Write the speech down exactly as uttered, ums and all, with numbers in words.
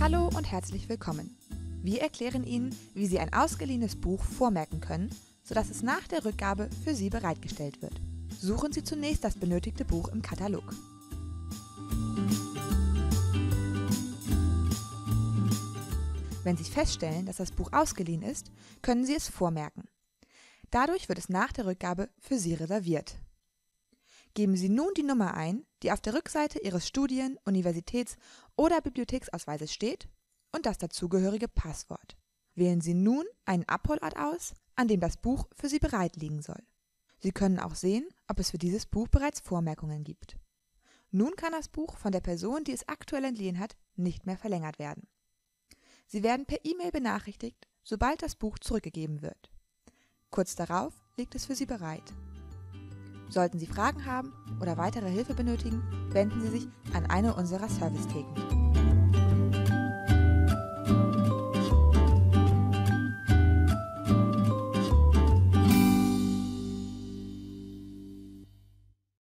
Hallo und herzlich willkommen. Wir erklären Ihnen, wie Sie ein ausgeliehenes Buch vormerken können, sodass es nach der Rückgabe für Sie bereitgestellt wird. Suchen Sie zunächst das benötigte Buch im Katalog. Wenn Sie feststellen, dass das Buch ausgeliehen ist, können Sie es vormerken. Dadurch wird es nach der Rückgabe für Sie reserviert. Geben Sie nun die Nummer ein, die auf der Rückseite Ihres Studien-, Universitäts- oder Bibliotheksausweises steht, und das dazugehörige Passwort. Wählen Sie nun einen Abholort aus, an dem das Buch für Sie bereit liegen soll. Sie können auch sehen, ob es für dieses Buch bereits Vormerkungen gibt. Nun kann das Buch von der Person, die es aktuell entliehen hat, nicht mehr verlängert werden. Sie werden per E-Mail benachrichtigt, sobald das Buch zurückgegeben wird. Kurz darauf liegt es für Sie bereit. Sollten Sie Fragen haben oder weitere Hilfe benötigen, wenden Sie sich an eine unserer Servicetheken.